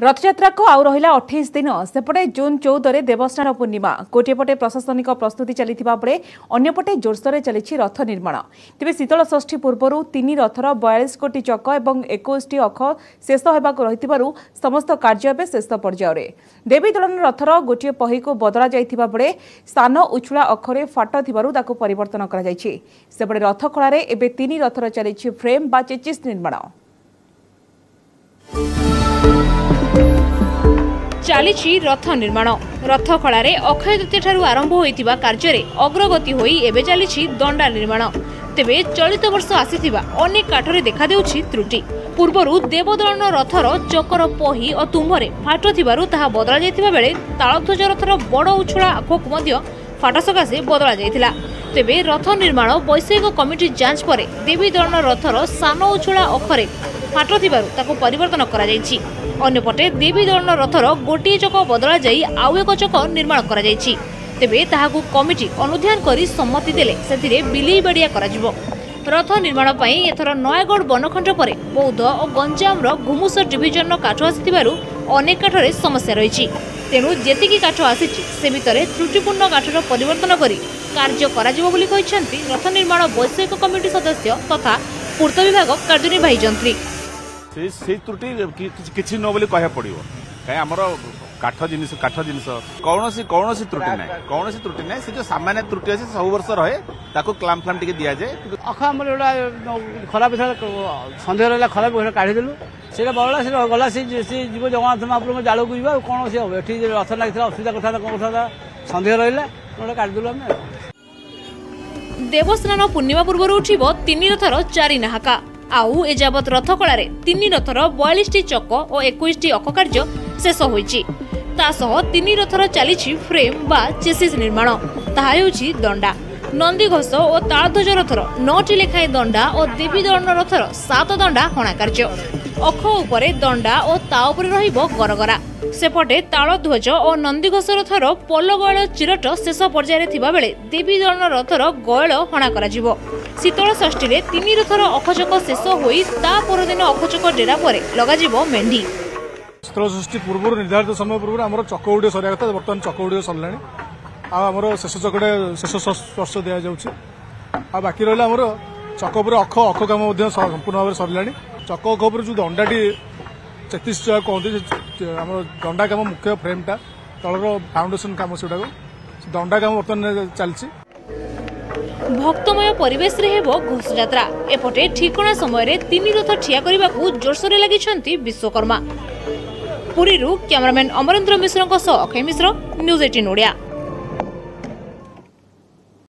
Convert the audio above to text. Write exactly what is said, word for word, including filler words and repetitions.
रथयात्रा को आउ रहा अठाईस दिन सेपटे जून चौदह देवस्नान पूर्णिमा गोटेपटे प्रशासनिक प्रस्तुति चली बेले अंपटे जोरसोर चली रथ निर्माण तेज शीतल षष्ठी पूर्व तीन रथर बयालीस कोटी चक और इक्कीस टी अख शेष होगा रही समस्त कार्य शेष पर्यायर देवी दलन रथर गोटे पही को बदला जाइथिबा बेले स्थान उछुला अखरे फाट थिबारु परिवर्तन करपटे रथ खड़े एवं तीन रथर चली फ्रेम बा चेचिस निर्माण चली रथ निर्माण रथ खड़े अक्षय तृतीय आरंभ होइतिबा कार्य अग्रगति होई एबे चली दंडा निर्माण तेबे चलित वर्ष आसीथिबा अनेक काठरे देखा देउछि त्रुटि पूर्वरु देवदलन रथर चकर पही और तुम्भरे फाट थिबारु ताहा बदला जाइतिबा बेले तालध्वज रथर बड़ उछुळा आखोक मध्य फाट सकाशे बदला जाइतिला तेबे रथ निर्माण वैषयिक कमिटी जांच परे देवी दलन रथर सान उछुळा अखरे फाट थिबारु ताको परिवर्तन करा जाइछि अन्यपटे देवी दलन रथर गोटे चक बदला जाई आउ एक चक निर्माण करा जाइछि तेबे ताहाकु कमिटी अनुध्यान करी सम्मति देले सेथिरे बिलेई बाडिया करा जिवो रथ निर्माण पई एथर नयगढ़ बनखंड परे बौद्ध और गंजाम घुमुस डिविजन काठ आसिथिबारु अनेक काठरे समस्या रही तेणु जेतिकी काठ आसीछि से भितरे त्रुटिपूर्ण काठर परिवर्तन करी कार्य करा जिवो बोली कहिसेंती रथ निर्माण वैषयिक कमिटी सदस्य तथा पूर्त विभाग कार्यनिर्वाही जंत्री से त्रुटि किछि न बोली कहया पड़िबो काहे हमरो काठ जिनिस काठ जिनिस कौनसी कौनसी त्रुटि ना कौनसी त्रुटि ना से जो सामान्य त्रुटि अछि सब वर्ष रहे ताको क्लाम क्लाम टिके दिया जाए अख हमर एडा खराब संदेह रहला खराब होय काढी देलु सेटा बळला से गला से से जीव जगन्नाथ महाप्रभु जाळो को जीवा कोन से हो एठी रथ लागितला असुविधा कथा कोन कथा संदेह रहला ओडा काढी देलु हम देवस्नान पूर्णिमा पूर्व उठिबो तीन रथर चारि नाहाका आउ एजावत रथ कलारे तीन रथर बयालीस टी चक और इक्कीस टी अख कार्य शेष होइछि तासह तीन रथर चली फ्रेम बा चेसिस निर्माण ताहा हेउछि दंडा नंदीघोष और तालध्वज रथर नौटी लेखाएं दंडा और देवी दलन रथर सात दंडा हणा कार्य अख उपरे दंडा और ता उपरे रहिबो गरगरा सेपटे तालध्वज और नंदीघोष रथर पलगयल चिरट शेष पर्यायर थिबा बेले देवी दलन रथर गयल हणा करा जिवो शीतल षष्ठी रे तीन रथर अखचक शेष होई ता परदिन अखचक डेरा परे लगा जिवो मेंढी शीतल षष्ठी पूर्व निर्धारित समय पूर्व आम चक गुड़े सरिया कथा बर्तमान चक गुड़े सरला आमर शेष चकड़े शेष स्पर्श दि जाऊँगी आ बाकी रहा आमर चक उपर अख अख कम संपूर्ण भाव सरला चक अख उपर जो दंडाटी तेतीस कहते आम दंडा कम मुख्य फ्रेमटा तलर फाउंडेसन कम से दंडा कम बर्तमान चलती भक्तमय परिवेश रे हेबो घोष यात्रा एपटे ठिकणा समय रे तीन रथ ठिया करबा को जोरसोरे लागिछंती विश्वकर्मा पुरीरू कैमरामैन अमरेंद्र मिश्र अक्षय मिश्र न्यूज अठारह ओडिया।